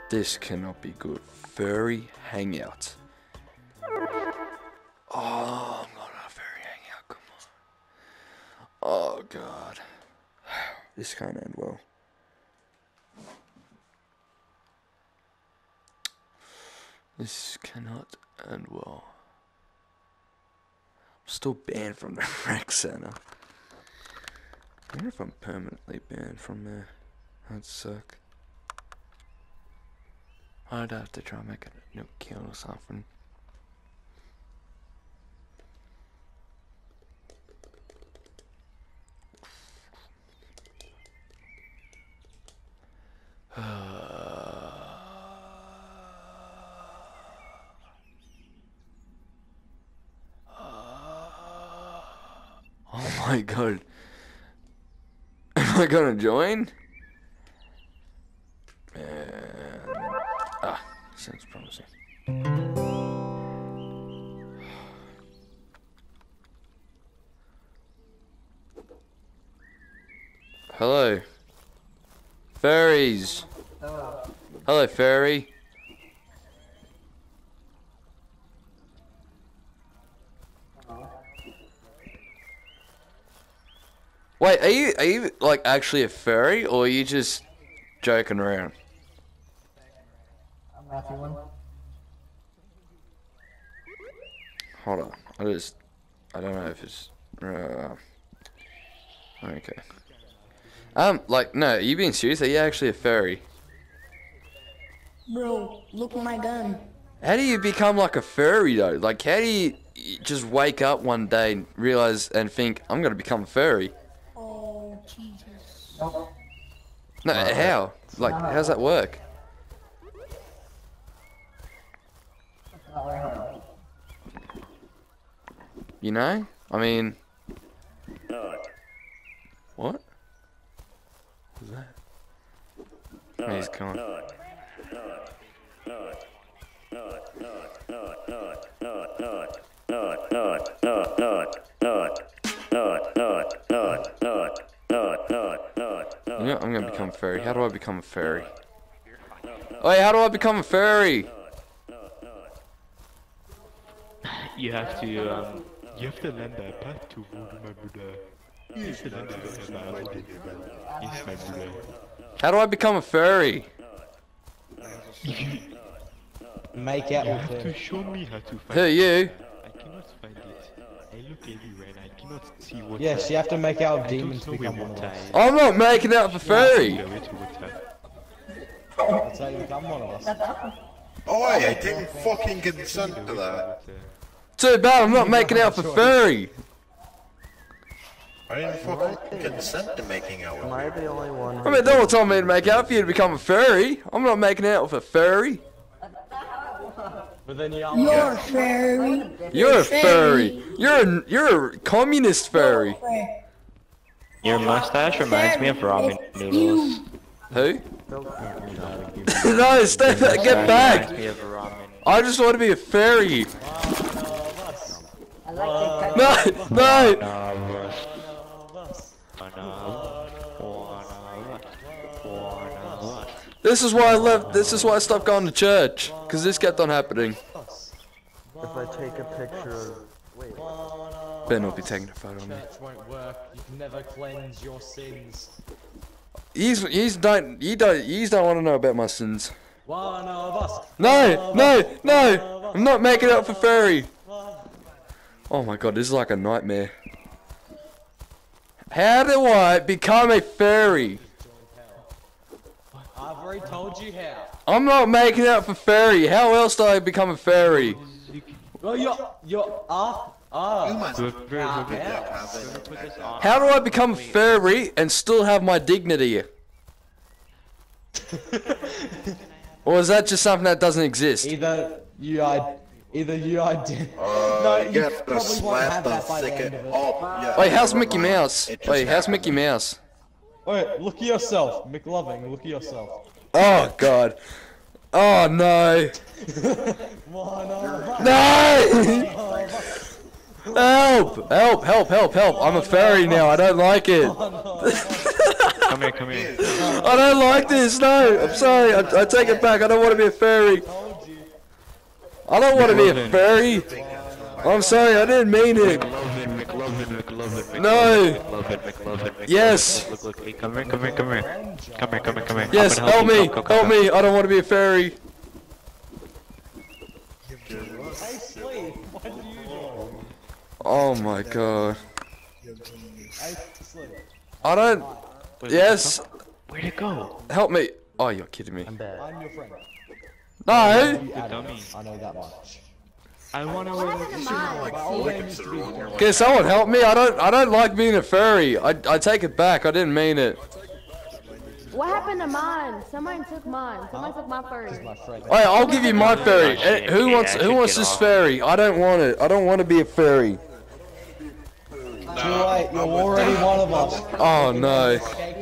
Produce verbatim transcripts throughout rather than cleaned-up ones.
This cannot be good. Furry hangout. Oh, I'm not on a furry hangout. Come on. Oh, God. This can't end well. This cannot end well. I'm still banned from the rec center. I wonder if I'm permanently banned from there. That'd suck. I'd have to try and make a new kill or something. Oh my god. Am I gonna join? Man. Ah, sounds promising. Hello. Fairies. Hello. Hello, fairy. Wait, are you are you like actually a furry, or are you just joking around? I'm Matthew one. Hold on, I just I don't know if it's uh, okay. Um, like no, are you being serious? Are you actually a furry? Bro, look at my gun. How do you become like a furry though? Like, how do you just wake up one day and realize and think I'm gonna become a furry? Oh, Jesus. Nope. No, how? Like, how does that work? That's not very hard. You know? I mean... What? What was that? He's gone. You know, I'm gonna become a furry. How do I become a furry? Wait, how do I become a furry? You have to, um, you have to lend a path to Voodoo, my Buddha. You have to lend a path to Voodoo. Yes, my Buddha. How do I become a furry? Make out You with have him. to show me how to find Who, you? I cannot find it. I look everywhere and I cannot see what Yes, you have to make out with I demons don't to know become where one of water us. is. I'm not making out for furry. Go into water. That's how you become one of us. Oh, I didn't fucking consent to that. Too bad I'm not making out for furry. I didn't fucking consent to making out with Am I you. the only one? I mean, no one told me to make out for you to become a furry. I'm not making out with a furry. But then you are You're a fairy. You're a furry. You're a, you're a communist furry. Your mustache reminds me of ramen noodles. Who? Still can't read how to give No, stay back, get back. Reminds me of ramen. I just want to be a fairy. I like it. No, no. This is why I left. This is why I stopped going to church. Because this kept on happening. If I take a picture of... Wait. Better not be taking a photo of me. Church won't work. You can never cleanse your sins. He's, he's don't, you don't, you don't want to know about my sins. One of us. No, no, no. I'm not making out for furry. Oh my god, this is like a nightmare. How do I become a furry? I've already told you how. I'm not making out for furry. How else do I become a furry? Well, you're, you're, ah, ah. Humans Whoever, Ah, whoever, yeah. whoever put this on. How do I become a furry and still have my dignity? Or is that just something that doesn't exist? Either you are, either you are dead. Uh, No, you you have to probably won't slap have the that by the thicket. end of it. Oh, yeah. Wait, how's never Mickey mind. Mouse? It just Wait, how's happened. Mickey Mouse? Wait, look at yourself, McLovin. Look at yourself. Oh god. Oh no. One of us. No! Help! Help! Help! Help! Help! I'm a furry now. I don't like it. One of us. Come here, come here. I don't like this. No, I'm sorry. I, I take it back. I don't want to be a fairy. I don't want to be a fairy. I'm sorry. I didn't mean it. McLovin, McLovin, McLovin, No. McLovin, McLovin, McLovin. Yes. Look, look, hey, come here, come here, come here. Come here, come here, come here. Yes. I'm gonna Help you. me. Come, come, Help come. me. I don't want to be a fairy. Hey, Sleep, what are you doing? Oh my god. Hey, Sleep. I don't. Wait, Yes. Where'd it go? Help me. Oh, you're kidding me. I'm bad. I'm your friend. No. You added dummy. us, I know that much. I wanna What happened to mine? My old name used to be Can someone help me? I don't. I don't like being a fairy. I. I take it back. I didn't mean it. What happened to mine? Someone took mine. Someone took my furry. my friend. Hey, I'll give you my fairy. Eh, Who wants? Who wants this fairy? I don't want it. I don't want to be a fairy. Too late, you're already one of us. Oh no.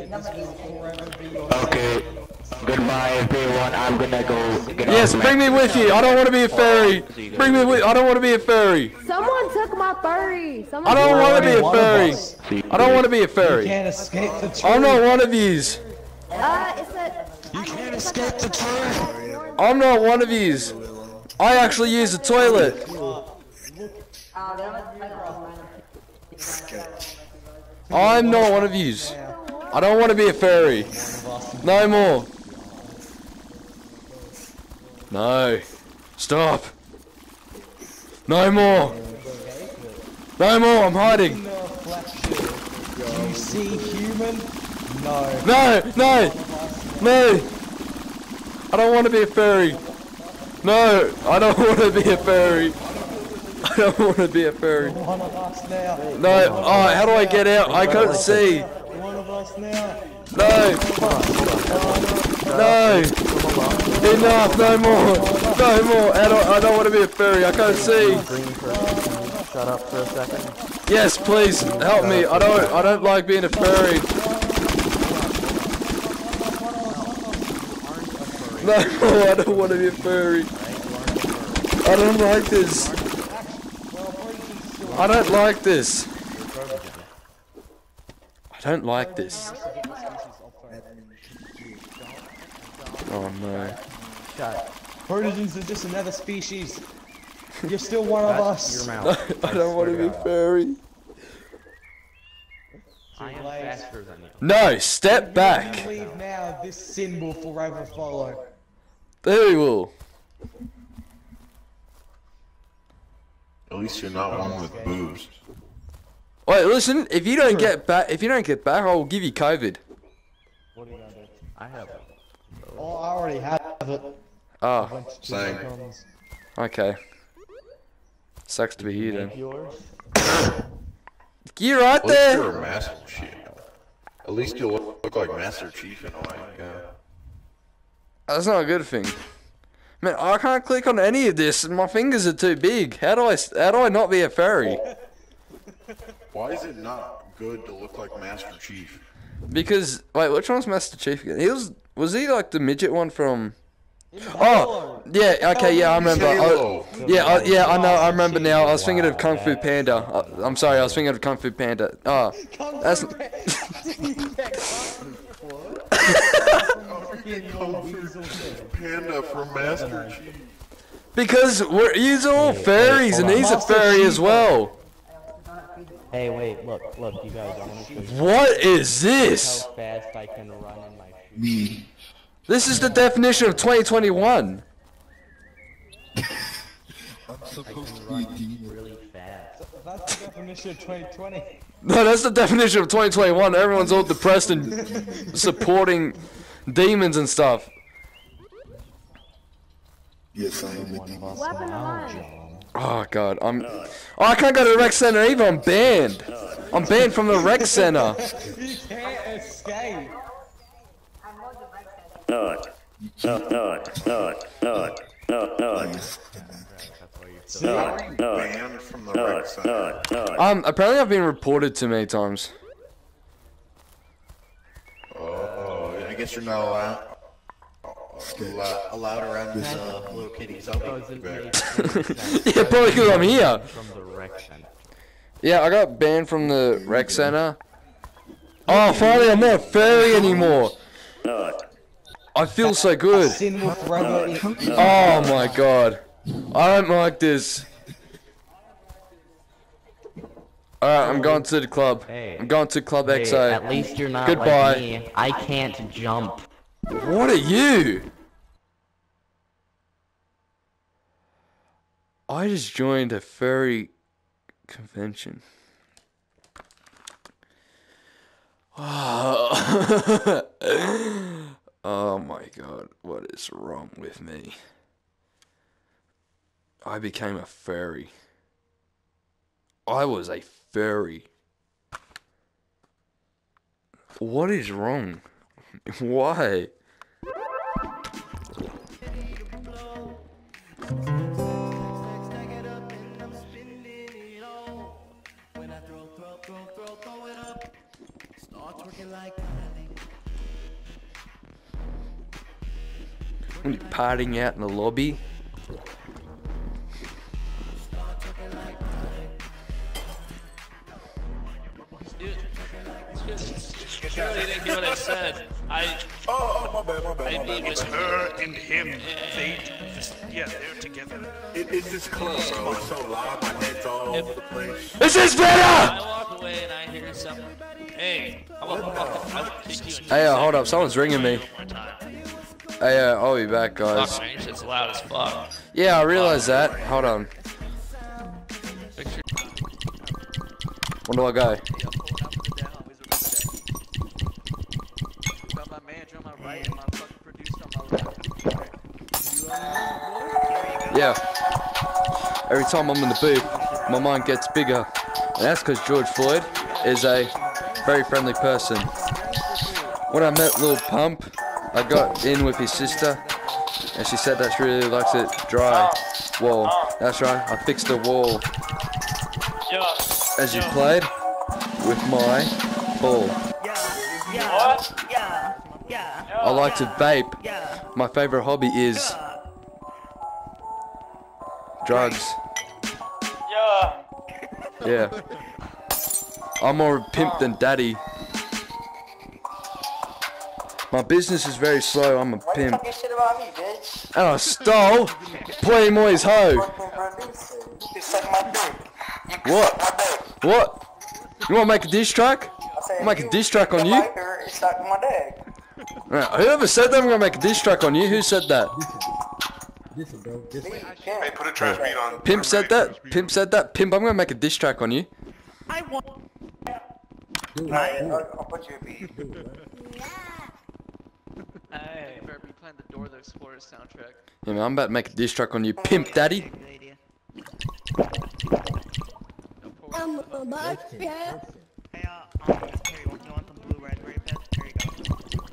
Okay. Goodbye, everyone. I'm gonna go get Yes, off bring me with you. I don't want to be a fairy. Bring me with. I don't want to be a fairy. Someone took my furry. Someone I don't took want to my be a One of fairy. us. I don't want to be a You fairy. can't escape the truth. I'm not one of yous. Uh, it's a. You can't escape the truth. I'm not one of yous. I actually use the toilet. I'm not one of yous. I don't want to be a fairy. No more. No. Stop. No more. No more. I'm hiding. Do you see human? No. No. No. No. I don't want to be a fairy. No. I don't want to be a fairy. I don't want to be a fairy. One of us now. No. Oh, how do I get out? I can't see. One of us now. No. No. Enough. No more. No more. I don't, I don't want to be a fairy. I can't see. Green person, can you shut up for a second? Yes, please help me. I don't. I don't like being a fairy. No, I don't want to be a furry. I don't like this. I don't like this. I don't like this. Oh no. Shut. Protogens are just another species. You're still one of us. Your mouth. I don't want to be furry. I am faster than you. No, step back. Leave now. This sin will forever follow. There we will. At least you're not one with boobs. Wait, listen. If you don't get back, if you don't get back, I will give you COVID. What are you gonna do? I have. Oh, I already have it. Oh, Same. okay. Sucks to be you then. Yours? You right At least there? you're a Master Chief. At least you look, look like Master Chief in a way. Yeah. That's not a good thing. Man, I can't click on any of this. My fingers are too big. How do I? How do I not be a fairy? Why is it not good to look like Master Chief? Because wait, which one's Master Chief again? He was. Was he like the midget one from? Oh, yeah. Okay, yeah, I remember. I, Halo. yeah, I, yeah, I know. I remember now. I was thinking of Kung Fu Panda. I, I'm sorry. I was thinking of Kung Fu Panda. Oh, that's. Panda from Master Chief. Because we're he's all fairies and he's a fairy as well. Hey, wait, look, look, you guys, I want to show you What is this? how fast I can run in my shoes. This is the definition of twenty twenty-one. I can run really fast. That's the definition of twenty twenty. No, that's the definition of twenty twenty-one. Everyone's all depressed and supporting demons and stuff. Yes, I am. One of us What happened to now, mine? John. Oh god, I'm. Oh, I can't go to the rec center either. I'm banned. I'm banned from the rec center. You can't escape. Banned from the rec center. Um, apparently I've been reported too many times. Oh, I guess you're not allowed. Allowed, allowed around this uh, little kitty. So Doesn't make any sense. Yeah, probably because I'm here. From the rec center. Yeah, I got banned from the rec center. Oh, finally, I'm not a furry anymore. I feel so good. Sin will forever eat. Oh my god. I don't like this. Alright, I'm going to the club. Hey. I'm going to Club Hey, X A. at least you're not Goodbye. like me. I can't jump. What are you? I just joined a furry convention. Oh my god, what is wrong with me? I became a furry. I was a furry. What is wrong? Why? When you're partying out in the lobby. Surely you didn't hear what I said. I. Oh, oh, my bad, my bad, my I bad. mean, It's her and him. They, yeah, they're together. It, it's this club, bro. It's so loud, my head's all over the place. This is better! I walk away and I hear something. Hey, I will fucking, I will kick you in Hey, uh, your hold up, someone's ringing me. one more time. Hey, uh, I'll be back, guys. Fuck, man, shit's loud as fuck. Yeah, I realize that. Hold on. Picture. Where do I go? Got my manager on my right and my fucking producer on my left. Yeah. Every time I'm in the booth, my mind gets bigger. And that's because George Floyd is a very friendly person. When I met Lil Pump, I got in with his sister, and she said that she really likes it dry. Wall. That's right, I fixed the wall. As you played with my ball. Yeah, yeah, yeah. I like to vape. My favorite hobby is drugs. Yeah. I'm more of a pimp than daddy. My business is very slow, I'm a pimp. Shit about me, bitch. And I stole Plenty Moy's hoe. You suck my dick. What? What? You wanna make a diss track? I'll make a diss track on you? You suck my dick. Right, whoever said that I'm gonna make a diss track on you? Who said that? Hey, put a trash beat on. Pimp said that? Pimp said that? Pimp, I'm gonna make a diss track on you. I want. I'll, I'll put you a beat. Hey, you better be playing the Door of the Explorer soundtrack. Yeah, man, I'm about to make a diss track on you, Pimp Daddy. I'm a boss, yeah. Hey, uh, um, here, you want, you want some blue raspberry pets? Here you go.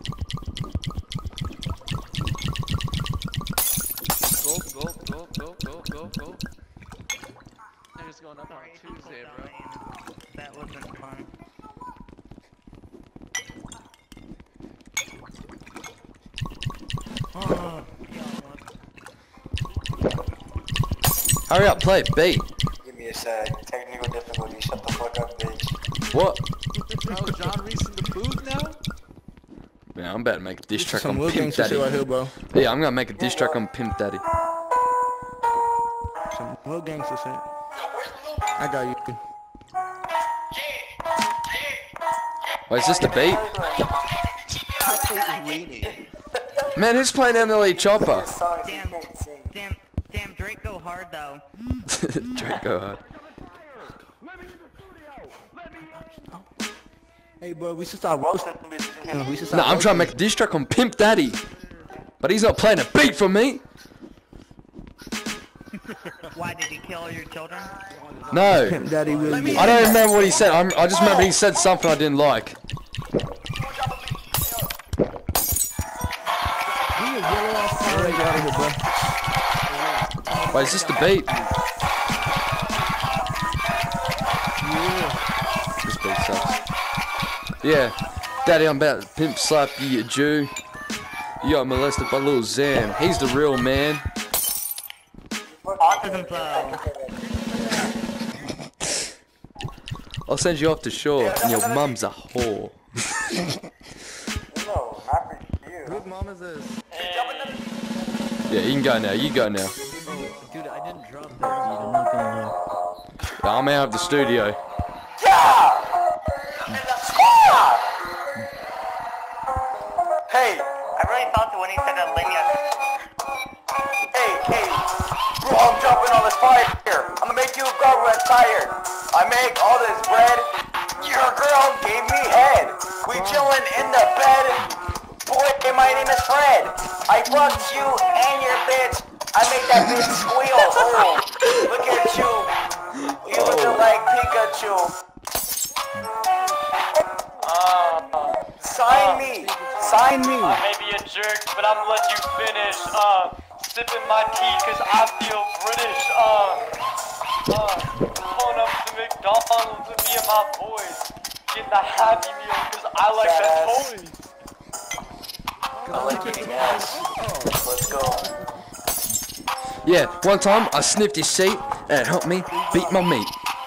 Go, go, go, go, go, go, go. They're just going up on Tuesday, bro. That wasn't fun. Oh. Hurry up, play it, beat. Give me a sec. Technical difficulty. Shut the fuck up, bitch. What? Oh, John Reese in the booth now? Yeah, I'm about to make a diss track Some on real Pimp gangster Daddy. shit right here, bro. Yeah, I'm gonna make a diss track on Pimp Daddy. Some real gangster shit. I got you. Wait, is this the beat? Man, who's playing M L E Chopper? Damn, damn, damn, Drake go hard though. Drake go hard. Hey, bro, we should start roasting bitches. We should start Nah, I'm trying to roasting. make a diss track on Pimp Daddy. But he's not playing a beat for me. Why did he kill your children? No. Pimp Daddy really. I don't remember what he said. I'm, I just remember he said something I didn't like. Wait, is this the beat? This beat sucks. Yeah. Daddy, I'm about to pimp slap you, you Jew. You got molested by Lil Zam. He's the real man. Autism flow. I'll send you off to shore, and your mum's a whore. No, not for you. Whose mom is this? Yeah, you can go now. You go now. Dude, I didn't drop that beat. I'm not gonna lie. Yeah, I'm out of the studio. Hey, I really thought that when he said that Linya. Hey, hey, bro, I'm jumping on this fire here. I'm gonna make you a girl that's tired. I make all this bread. Your girl gave me head. We chillin' in the bed. Boy, my name is Fred. I fucked you and your bitch. I made that bitch squeal. Oh, look at you. You look like Pikachu. Uh, sign me. Sign me. I may be a jerk, but I'm gonna let you finish. Uh, sipping my tea cause I feel British. Uh, uh, pulling up to McDonald's with me and my boys. Getting a Happy Meal cause I like that toys. I like eating ass. Let's go. Yeah, one time I sniffed his seat and it helped me beat my meat.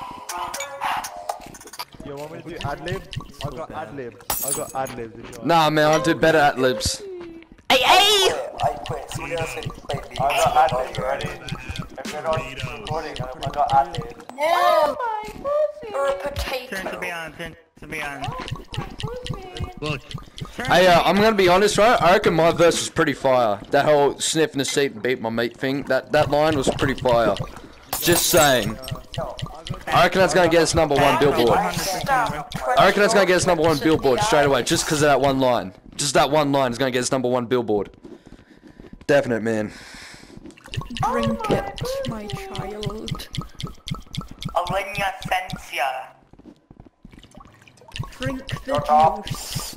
You want me to do ad-lib? I got ad-lib. I got ad-lib. Nah, man, I'll do better at libs. Hey, hey! I quit. Somebody else said play beat. I got ad-lib. You ready? If you're not recording, I got ad-lib. No! Or a potato. Turn to be on, turn to be on. Look. Hey, uh, I'm gonna be honest, right? I reckon my verse was pretty fire. That whole sniffing the seat and beat my meat thing, that, that line was pretty fire. Just saying. I reckon that's gonna get us number one Billboard. I reckon that's gonna get us number one Billboard straight away, just because of that one line. Just that one line is gonna get us number one Billboard. Definite, man. Drink it, my child. Alenia Sensia. Drink the juice.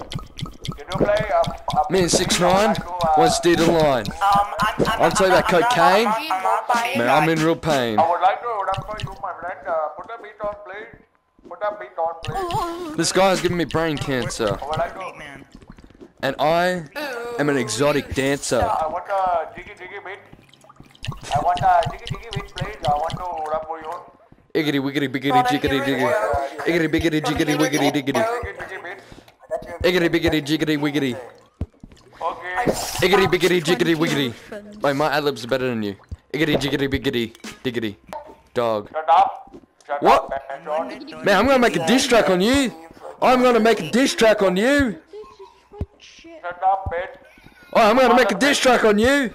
Me and six nine, let's do the line. I'll tell you about cocaine. Man, I'm in real pain. I would like to run for you, my friend. Uh, put a beat on, please. Put a beat on, please. This guy's giving me brain cancer. And I am an exotic dancer. I want a jiggy jiggy beat. I want a jiggy jiggy beat, please. I want to run for you. Iggity wiggity biggity jiggity diggity. Iggity biggity jiggity wiggity diggity. Iggity biggity jiggity wiggity. Iggity biggity jiggity wiggity. Wait, my ad-libs are better than you. Iggity jiggity biggity diggity. Dog. Shut up. Shut what? Up, man, I'm gonna make a diss track on you. I'm gonna make a diss track on you. Shut up, bitch. Oh, I'm gonna make a diss track on you.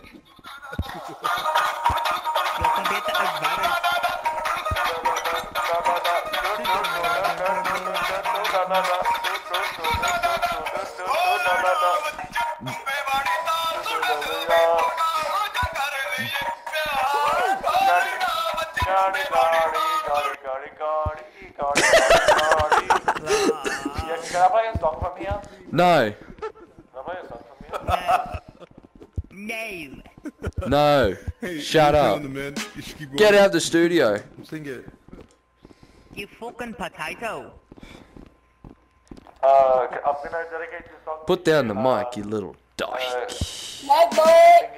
Can I play a song from here? No. Can I play a song from here? No. No. Hey, Shut up. Get out of the studio. Sing it. You fucking potato. Uh, I'm gonna dedicate this song. Put down the mic, you little dyke. My boy!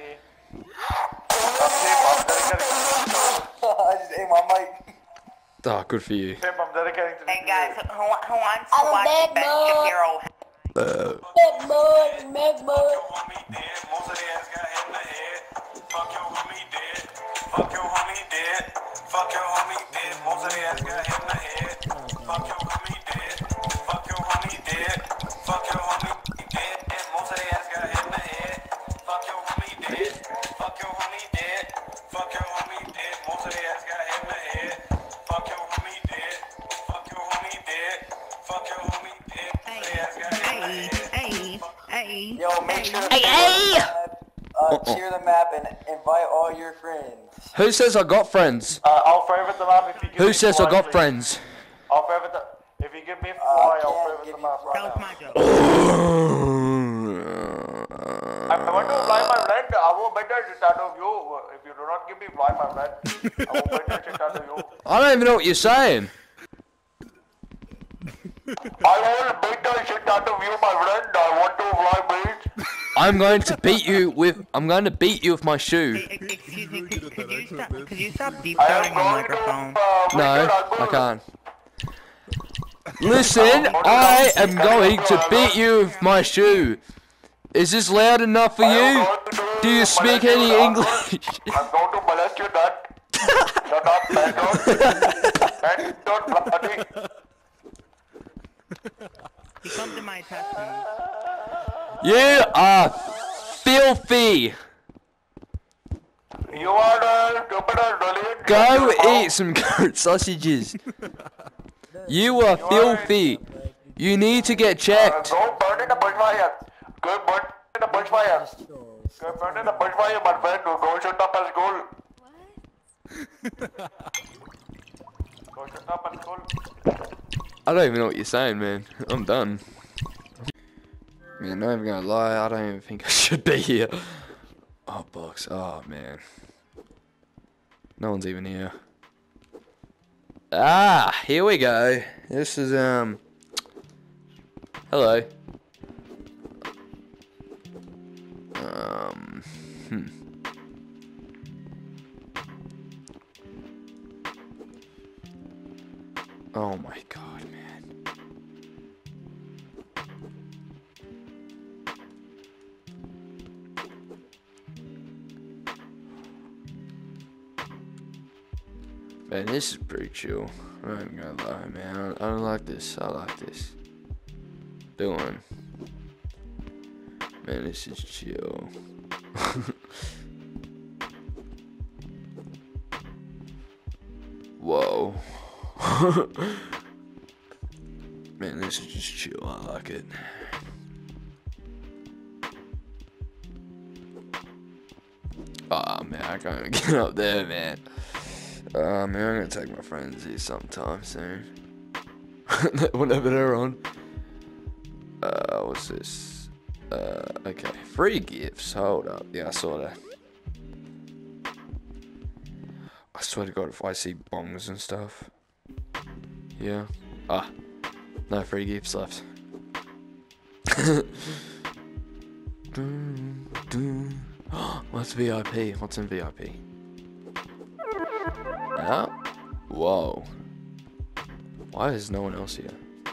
I just ate my mic. Oh, good for you. I'm dedicating to Hey guys, who, who wants to watch Ben Shapiro? Uh, Big boy, big boy. Fuck your homie dead. Fuck your homie dead. Fuck your homie dead. Most of the ass got hit in the head. Fuck your homie dead. Fuck your homie dead. Fuck your homie dead. Most of the ass got hit in the head. Fuck your homie dead. Fuck your homie dead. Fuck your homie dead. Most of the ass got hit in the head. Fuck your homie dead. Fuck your homie dead. Fuck your homie dead. Most of the ass got hit in the head. Hey, hey, Yo, make sure to hey, hey. Uh, cheer the map and invite all your friends. who says I got friends? Uh, I'll favorite the map if you give Who me says four, I got please. friends? I'll favorite the. If you give me four, I'll favorite the map right now. I want to fly my friend. I will better shit out of you. If you do not give me fly my friend, I will better shit out of you. I don't even know what you're saying. I will beat the shit out of you, my friend. I want to fly beach. I'm going to beat you with. I'm going to beat you with my shoe. Excuse me, could, could you stop, could you stop deep I am throating the going microphone? to uh, No, make I can't. Listen, I am going to beat you with my shoe. Is this loud enough for you? Do you speak any English? I'm going to molest you, Dad. Shut up, and don't. And don't bloody. You come to my testament. You are filthy. You are the stupid dolly. Go eat some goat sausages. You are filthy. You need to get checked. Go burn in the bushfire. Go burn in the bushfire. Go burn in the bushfire, my friend. Go shut up at school. Go shut up at school. I don't even know what you're saying, man. I'm done. Man, not even gonna lie, I don't even think I should be here. Oh, box. Oh, man. No one's even here. Ah, here we go. This is, um... hello. Um... Hmm. Oh, my God, man. Man, this is pretty chill. I'm not even gonna lie, man. I don't, I don't like this. I like this. Doing. Man, this is chill. Whoa. Man, this is just chill. I like it. Oh, man, I can't even get up there, man. Uh, man, I'm gonna take my friends here sometime soon. Whenever they're on. Uh, what's this? Uh, okay. Free gifts. Hold up. Yeah, I saw that. I swear to God, if I see bongs and stuff. Yeah. Ah. No free gifts left. What's V I P? What's in V I P? Yeah? Whoa. Why is no one else here?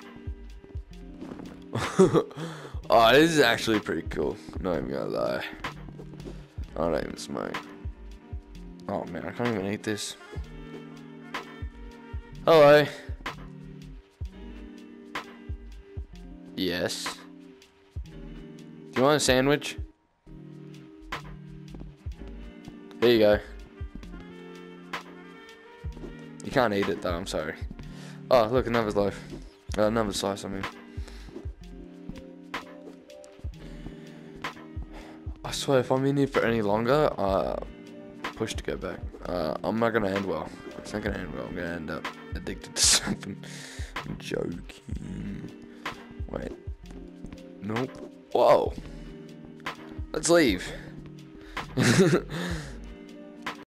Oh, this is actually pretty cool. Not even gonna lie. I don't even smoke. Oh man, I can't even eat this. Hello. Yes. Do you want a sandwich? Here you go. You can't eat it though, I'm sorry. Oh, look, another loaf. Uh, another slice, I mean. I swear, if I'm in here for any longer, uh, push to go back. Uh, I'm not gonna end well. It's not gonna end well. I'm gonna end up addicted to something. I'm joking. Wait. Nope. Whoa. Let's leave.